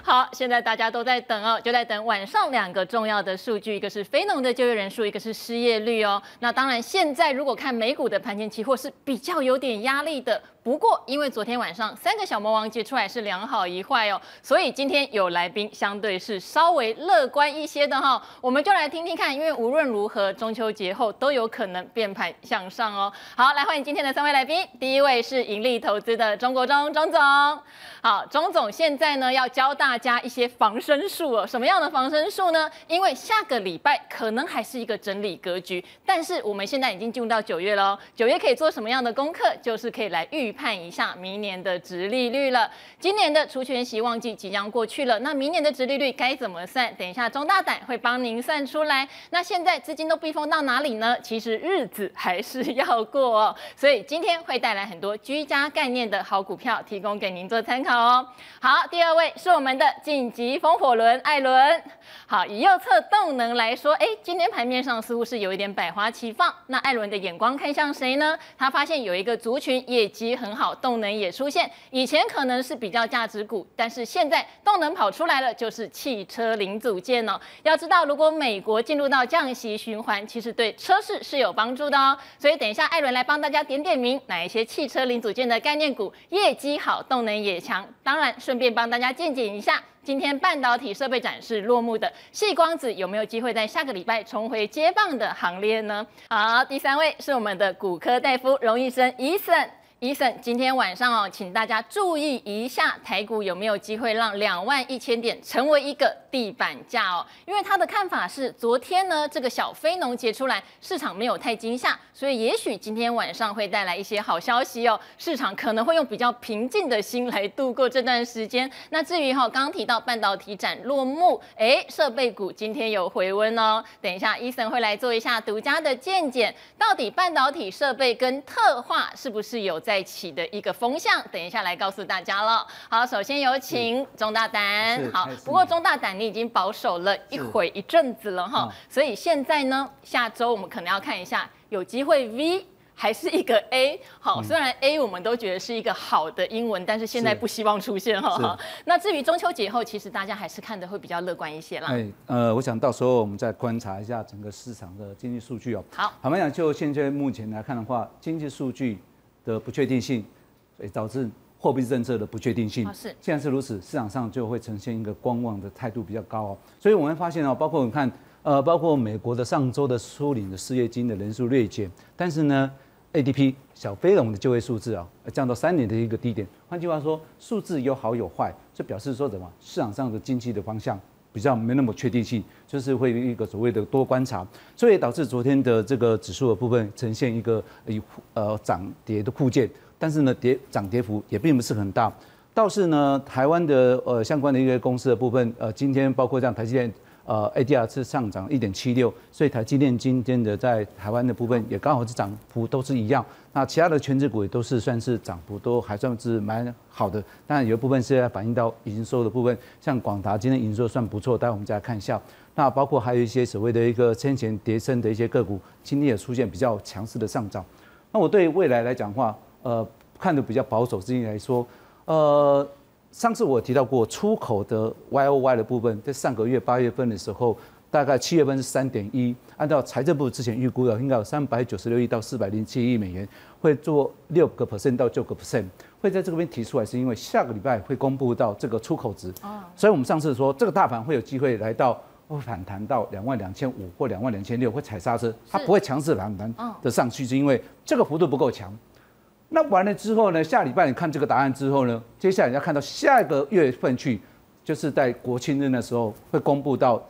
好，现在大家都在等哦，就在等晚上2个重要的数据，一个是非农的就业人数，一个是失业率哦。那当然，现在如果看美股的盘前期货是比较有点压力的。不过，因为昨天晚上3个小魔王解出来是2好1坏哦，所以今天有来宾相对是稍微乐观一些的哈。我们就来听听看，因为无论如何，中秋节后都有可能变盘向上哦。好，来欢迎今天的3位来宾，第一位是盈利投资的钟国忠钟总。好，钟总现在呢要教大家一些防身术哦。什么样的防身术呢？因为下个礼拜可能还是一个整理格局，但是我们现在已经进入到9月了哦。9月可以做什么样的功课？就是可以来预判一下明年的殖利率了。今年的除权息旺季即将过去了，那明年的殖利率该怎么算？等一下钟大胆会帮您算出来。那现在资金都避风到哪里呢？其实日子还是要过哦，所以今天会带来很多居家概念的好股票，提供给您做参考哦。好，第2位是我们的晋级风火轮艾伦。好，以右侧动能来说，今天盘面上似乎是有一点百花齐放。那艾伦的眼光看向谁呢？他发现有一个族群业绩很好，动能也出现。以前可能是比较价值股，但是现在动能跑出来了，就是汽车零组件哦。要知道，如果美国进入到降息循环，其实对车市是有帮助的哦。所以等一下艾伦来帮大家点点名，哪一些汽车零组件的概念股业绩好，动能也强。当然，顺便帮大家见解一下，今天半导体设备展示落幕的矽光子有没有机会在下个礼拜重回接棒的行列呢？好，第3位是我们的骨科大夫荣医生Ethan，今天晚上哦，请大家注意一下台股有没有机会让21000点成为一个地板价哦？因为他的看法是，昨天呢这个小非农结出来，市场没有太惊吓，所以也许今天晚上会带来一些好消息哦，市场可能会用比较平静的心来度过这段时间。那至于刚刚提到半导体展落幕，设备股今天有回温哦。等一下，Ethan会来做一下独家的见解，到底半导体设备跟特化是不是有在起的一个风向，等一下来告诉大家了。好，首先有请钟大胆。好，不过钟大胆你已经保守了一阵子了哈，所以现在呢，下周我们可能要看一下有机会 V 还是一个 A。好，虽然 A 我们都觉得是一个好的英文，但是现在不希望出现哈。那至于中秋节后，其实大家还是看的会比较乐观一些啦。 我想到时候我们再观察一下整个市场的经济数据哦。 好， 坦白讲，就现在目前来看的话，经济数据的不确定性，所以导致货币政策的不确定性。 是， 既然是如此，市场上就会呈现一个观望的态度比较高哦。所以我们发现哦，包括你看，包括美国的上周的初领的失业金的人数锐减，但是呢 ，ADP 小非农的就业数字啊，降到3年的一个低点。换句话说，数字有好有坏，就表示说什么？市场上的经济的方向比较没那么确定性，就是会有一个所谓的多观察，所以导致昨天的这个指数的部分呈现一个涨跌的互见，但是呢涨跌幅也并不是很大。倒是呢，台湾的相关的一个公司的部分，今天包括像台积电。ADR 是上涨1.76，所以台积电今天的在台湾的部分也刚好是涨幅都是一样。那其他的全指股也都是算是涨幅都还算是蛮好的。当然有一部分是要反映到营收的部分，像广达今天营收算不错，待会我们再来看一下。那包括还有一些所谓的一个先前跌升的一些个股，今天也出现比较强势的上涨。那我对未来来讲的话，看得比较保守之一来说，上次我提到过出口的 YOY 的部分，在上个月8月份的时候，大概7月份是3.1，按照财政部之前预估的，应该有396亿到407亿美元，会做6% 到9%，会在这边提出来，是因为下个礼拜会公布到这个出口值，所以我们上次说这个大盘会有机会来到。会反弹到22500或22600，会踩刹车，它不会强势反弹的上去，是因为这个幅度不够强。那完了之后呢？下礼拜你看这个答案之后呢？接下来你要看到下一个月份去，就是在国庆日的时候会公布到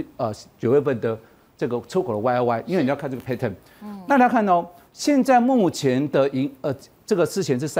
9月份的这个出口的 YOY， 因为你要看这个 pattern。那大家看哦，现在目前的这个之前是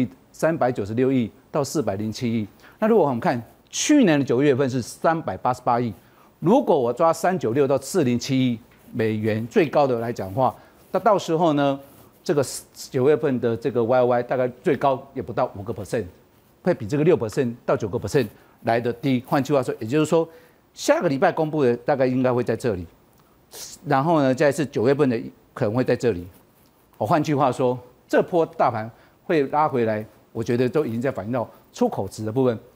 396亿到407亿。那如果我们看去年的9月份是388亿，如果我抓396到407亿美元最高的来讲的话，那到时候呢？这个9月份的这个 YOY 大概最高也不到5%，会比这个6% 到9% 来的低。换句话说，也就是说，下个礼拜公布的大概应该会在这里，然后呢，再是9月份的可能会在这里。换句话说，这波大盘会拉回来，我觉得都已经在反映到出口值的部分。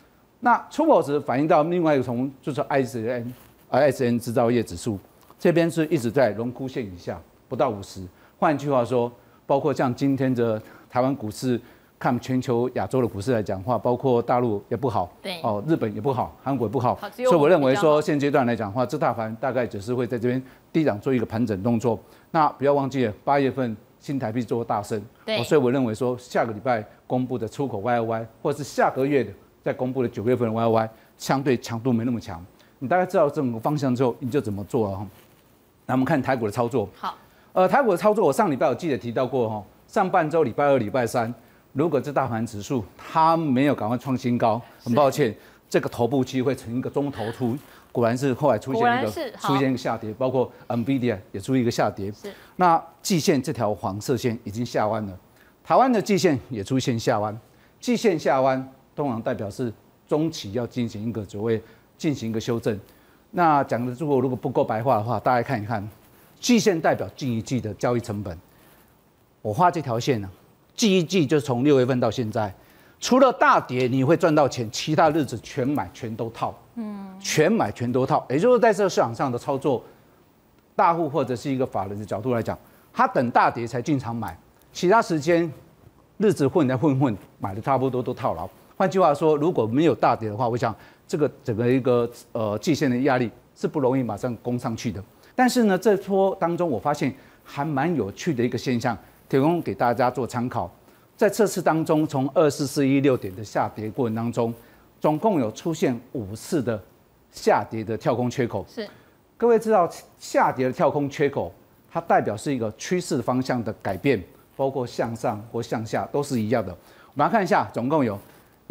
那出口值反映到另外一个就是 ISM 制造业指数，这边是一直在荣枯线以下，不到50。换句话说，包括像今天的台湾股市，看全球亚洲的股市来讲话，包括大陆也不好， 对， 日本也不好，韩国也不好，所以我认为说现阶段来讲话，这大盘大概只是会在这边低档做一个盘整动作。那不要忘记了8月份新台币做大升，所以我认为说下个礼拜公布的出口 YOY， 或者是下个月的在公布的9月份的 YOY， 相对强度没那么强。你大概知道这种方向之后，你就怎么做了哈。那我们看台股的操作。 好， 台股的操作，我上礼拜有记得提到过哈，上半周礼拜2、礼拜3，如果这大盘指数它没有赶快创新高，很抱歉，这个头部期会成一个中头出，果然是后来出现一个下跌，包括 NVIDIA 也出现一个下跌。那季线这条黄色线已经下弯了，台湾的季线也出现下弯，季线下弯通常代表是中期要进行一个进行一个修正。那讲的如果不够白话的话，大家看一看，季线代表近一季的交易成本。我画这条线呢，近一季就是从6月份到现在，除了大跌你会赚到钱，其他日子全买全都套，全买全都套。也就是在这个市场上的操作，大户或者是一个法人的角度来讲，他等大跌才进场买，其他时间日子混买的差不多都套牢。换句话说，如果没有大跌的话，我想这个整个一个季线的压力是不容易马上攻上去的。但是呢，这波当中我发现还蛮有趣的一个现象，提供给大家做参考。在这次当中，从24416点的下跌过程当中，总共有出现5次的下跌的跳空缺口。 是， 各位知道下跌的跳空缺口，它代表是一个趋势方向的改变，包括向上或向下都是一样的。我们来看一下，总共有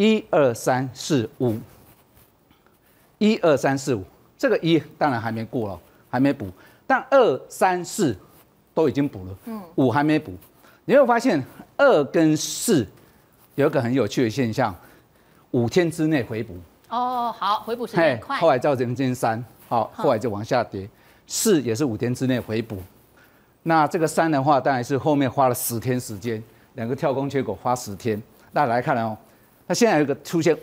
1、2、3、4、5，1、2、3、4、5，这个1当然还没过了，还没补，但2、3、4都已经补了，5还没补。你会发现2跟4有一个很有趣的现象，5天之内回补。 哦，好，回补时间快。 后来造成今天3，好，后来就往下跌。4也是5天之内回补。那这个3的话，当然是后面花了10天时间，2个跳空缺口花10天。大家来看哦，那现在有一个出现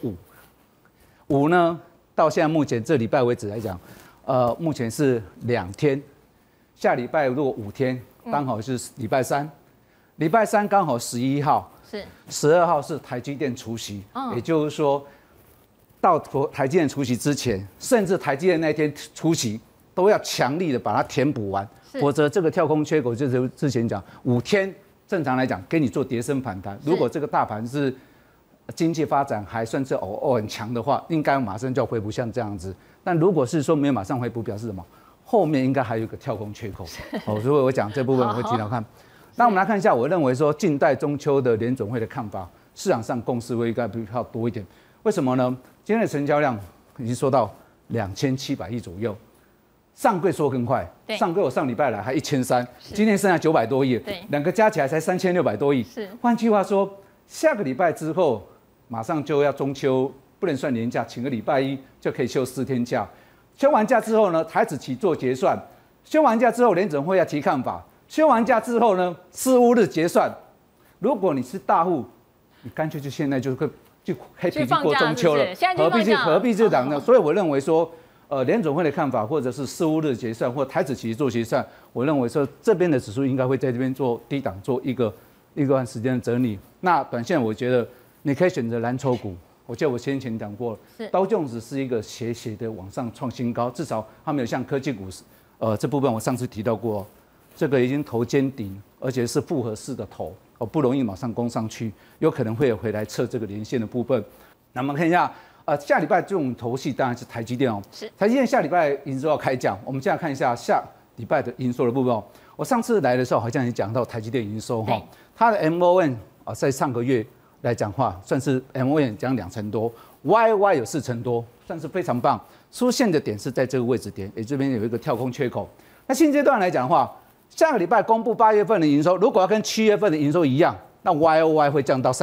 5呢，到现在目前这礼拜为止来讲，目前是2天，下礼拜如果5天，刚好是礼拜3。礼拜3刚好11号，是12号是台积电除息，也就是说，到台积电除息之前，甚至台积电那天除息都要强力的把它填补完，否则这个跳空缺口就是之前讲5天，正常来讲给你做跌升反弹。如果这个大盘是经济发展还算是很强的话，应该马上就要回补像这样子。但如果是说没有马上回补，表示什么？后面应该还有一个跳空缺口。所以我讲这部分我会提到看。那我们来看一下，我认为说近代中秋的联准会的看法，市场上共识会应该比较多一点。为什么呢？今天的成交量已经说到2700亿左右，上柜说更快，上柜我上礼拜来还1300，今天剩下900多亿，两个加起来才3600多亿。换句话说，下个礼拜之后马上就要中秋，不能算年假，请个礼拜1就可以休4天假。休完假之后呢，台指期做结算，休完假之后联准会要提看法。休完假之后呢，四五日结算。如果你是大户，你干脆就现在就黑皮过中秋了，何必这档呢？所以我认为说，联准会的看法，或者是四五日结算，或台指期做结算，我认为说这边的指数应该会在这边做低档做一段时间的整理。那短线我觉得你可以选择蓝筹股。我记得我先前讲过了，道琼斯是一个斜的往上创新高，至少它没有像科技股，这部分我上次提到过。这个已经头肩顶，而且是复合式的头，不容易马上攻上去，有可能会回来测这个连线的部分。那我们看一下，下礼拜这种头戏当然是台积电哦，台积电下礼拜营收要开奖，我们现在看一下下礼拜的营收的部分哦。我上次来的时候好像也讲到台积电营收哈，它的 MON 在上个月来讲话，算是 MON 涨2成多 ，YY 有4成多，算是非常棒。出现的点是在这个位置点，这边有一个跳空缺口。那现阶段来讲的话，下个礼拜公布8月份的营收，如果要跟7月份的营收一样，那 YOY 会降到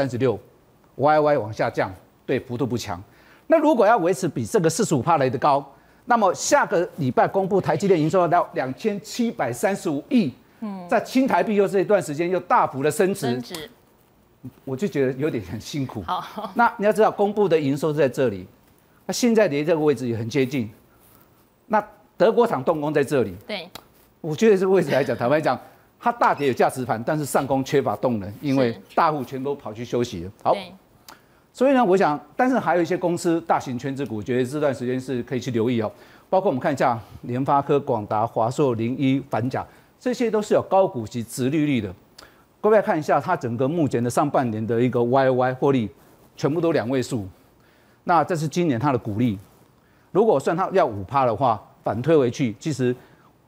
36，YY 往下降，对，幅度不强。那如果要维持比这个45%来的高，那么下个礼拜公布台积电营收到2735亿，在新台币又这一段时间又大幅的升值，我就觉得有点很辛苦。那你要知道，公布的营收是在这里， 那现在离这个位置也很接近。那德国厂动工在这里， 对， 我觉得这个位置来讲，坦白讲，它大跌有价值盘，但是上攻缺乏动能，因为大户全都跑去休息了。好，所以呢，我想，但是还有一些公司大型权值股，我觉得这段时间是可以去留意哦。包括我们看一下联发科、广达、华硕、01、反甲，这些都是有高股息、殖利率的。各位看一下，它整个目前的上半年的一个 YY 获利，全部都2位数。那这是今年它的股利，如果算它要5%的话，反推回去，其实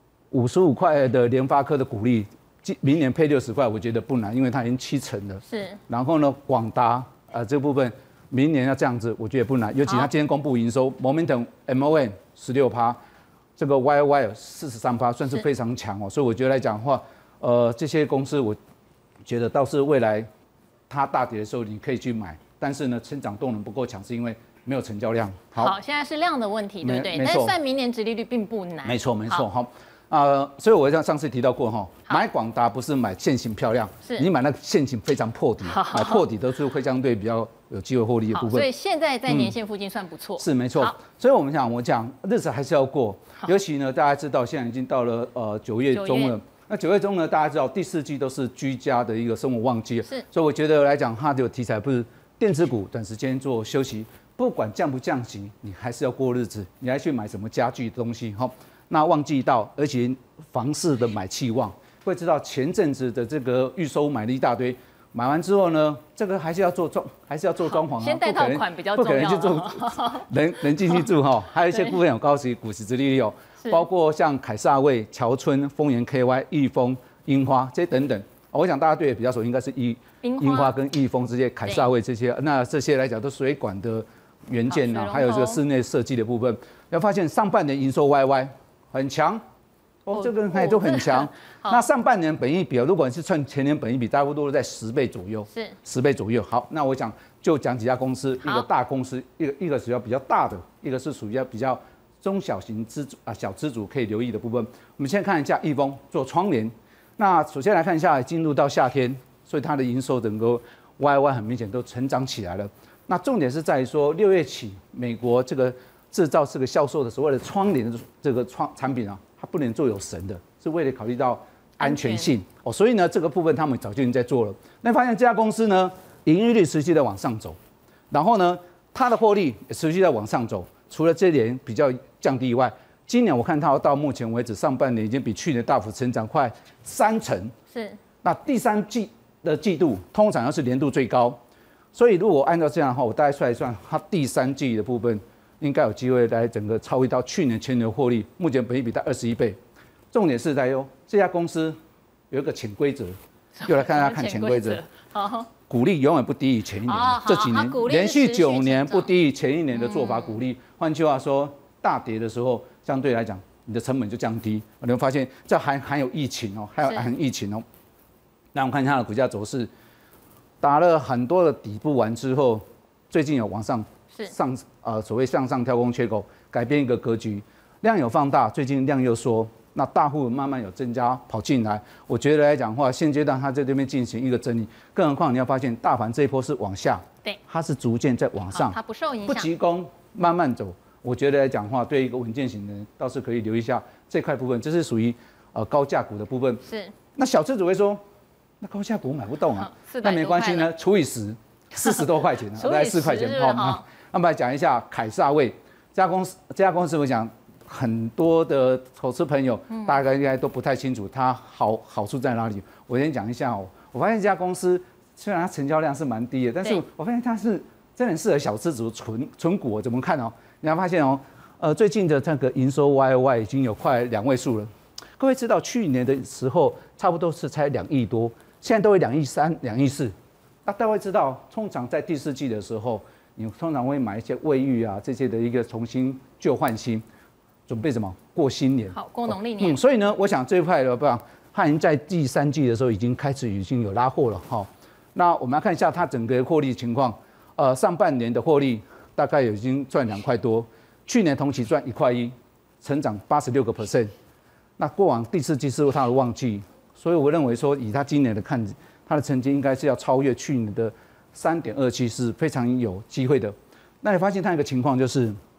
55块的联发科的股利，明年配60块，我觉得不难，因为它已经70%了。 是。然后呢，广达这部分明年要这样子，我觉得也不难。尤其它今天公布营收 ，Momentum MON 16%，这个 YY 43%，算是非常强哦。所以我觉得来讲的话，这些公司我觉得倒是未来它大跌的时候你可以去买，但是呢，成长动能不够强，是因为没有成交量。 好，现在是量的问题，对不对？但是算明年殖利率并不难。 没错，好。所以我像上次提到过哈，买广达不是买现行漂亮，你买那个现行非常破底，买破底都是会相对比较有机会获利的部分。 所以现在在年线附近算不错。 是没错。所以我讲日子还是要过，尤其呢，大家知道现在已经到了9月中了。那9月中呢，大家知道第4季都是居家的一个生活旺季， 是。 所以我觉得来讲，它的题材不是电子股短时间做休息，不管降不降息，你还是要过日子，你还去买什么家具的东西哈。那旺季到，而且房市的买气旺，会知道前阵子的这个预售买了一大堆，买完之后呢，这个还是要做装潢啊， 先贷套款比较重要， 不可能去做人进去住哈。还有一些部分有高股息殖利率哦，包括像凯撒卫、侨春、丰源 KY、裕丰、樱花这些等等。我想大家对比较熟，应该是樱花跟裕丰这些凯撒卫这些，那这些来讲都水管的元件啊，还有这个室内设计的部分，要发现上半年营收 YY。很强，这个还都很强。那上半年本益比，如果你是算前年本益比，大多都在10倍左右， 是 10倍左右。好，那我讲就讲几家公司，一个大公司，一个属于比较大的，一个是属于比较中小型小资主可以留意的部分。我们先看一下裕丰做窗帘。那首先来看一下，进入到夏天，所以它的营收整个 YY 很明显都成长起来了。那重点是在于说，6月起美国这个制造这个销售的所谓的窗帘的这个产品啊，它不能做有绳的，是为了考虑到安全性哦。所以呢，这个部分他们早就已经在做了。那发现这家公司呢，盈利率持续在往上走，然后呢，它的获利也持续在往上走。除了这点比较降低以外，今年我看它到目前为止上半年已经比去年大幅成长快30%。 是。那第3季的季度通常要是年度最高，所以如果按照这样的话，我大概算一算，它第3季的部分。应该有机会来整个超越到去年前年的获利，目前本益比在21倍。重点是在这家公司有一个潜规则，又来看潜规则。股利永远不低于前一年，这几年连续9年不低于前一年的做法股利。换句话说，大跌的时候相对来讲你的成本就降低。你会发现这还有疫情哦，还有疫情哦。那我们看一下它的股价走势，打了很多的底部完之后，最近有往上。所谓向上跳空缺口，改变一个格局，量有放大，最近量又缩，那大户慢慢有增加跑进来。我觉得来讲的话，现阶段它在这边进行一个整理，更何况你要发现大盘这一波是往下， 对， 它是逐渐在往上， 它不受影响， 不急攻，慢慢走。我觉得来讲的话，对一个稳健型的人倒是可以留意一下这块部分，这是属于高价股的部分。 是，那小资主会说，那高价股买不动啊，那没关系呢，除以10，40多块钱啊，大概4块钱好。那么来讲一下凯撒卫这家公司，我想很多的投资朋友大概应该都不太清楚它好处在哪里。我先讲一下哦，我发现这家公司虽然它成交量是蛮低的，但是我发现它是真的很适合小资族存股。怎么看哦？你会发现哦，最近的这个营收 YY 已经有快2位数了。各位知道去年的时候差不多是才2亿多，现在都会2亿3、2亿4。那大家会知道，通常在第4季的时候，你通常会买一些卫浴啊这些的一个重新旧换新，准备什么过新年？ 好，过农历年。 所以呢，我想这一块的话，它已经在第3季的时候已经有拉货了哈。那我们来看一下它整个获利情况，上半年的获利大概已经赚2块多，去年同期赚1块1，成长86%。那过往第4季是它的旺季，所以我认为说以它今年的看，它的成绩应该是要超越去年的3.27，是非常有机会的。那你发现它一个情况就是，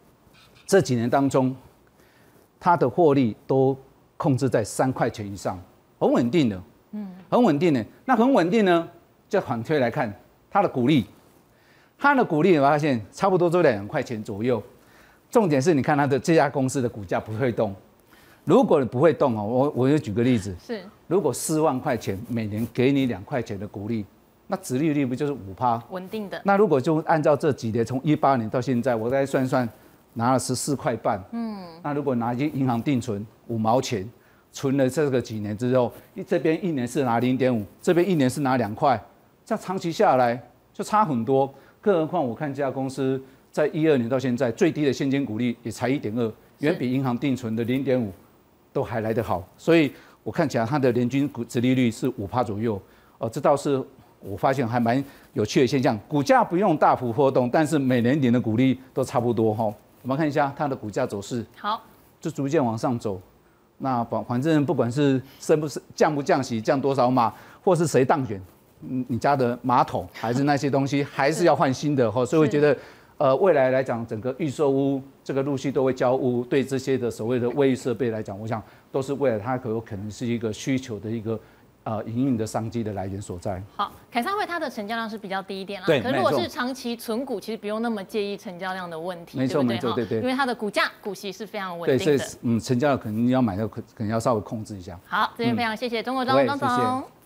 这几年当中，它的获利都控制在3块钱以上，很稳定的，很稳定的。那很稳定呢，就反推来看它的股利，它的股利你会发现差不多都在2块钱左右。重点是你看它的这家公司的股价不会动，如果你不会动哦，我就举个例子， 是如果4万块钱每年给你2块钱的股利，那殖利率不就是5%？ 稳定的。 那如果就按照这几年，从18年到现在，我再算算，拿了14块半，那如果拿去银行定存5毛钱，存了这个几年之后，这边1年是拿0.5，这边1年是拿2块，这样长期下来就差很多。更何况我看这家公司在12年到现在最低的现金股利也才1.2，远比银行定存的0.5都还来得好，所以我看起来它的年均殖利率是5%左右，这倒是我发现还蛮有趣的现象。股价不用大幅波动，但是每年领的股利都差不多哈。我们看一下它的股价走势， 好， 就逐渐往上走。那反正不管是降不降息，降多少码，或是谁当选，你家的马桶还是那些东西，还是要换新的哈。所以我觉得，未来来讲，整个预售屋这个陆续都会交屋，对这些的所谓的卫浴设备来讲，我想都是未来它有可能是一个需求的一个营运的商机的来源所在。 好，凯撒汇它的成交量是比较低一点啦， 对， 可是如果是长期存股，其实不用那么介意成交量的问题， 没错对不对？ 没错，对， 因为它的股息是非常稳对， 定的。 所以成交量可能要买的可能要稍微控制一下。 好，这边非常谢谢钟国忠钟总。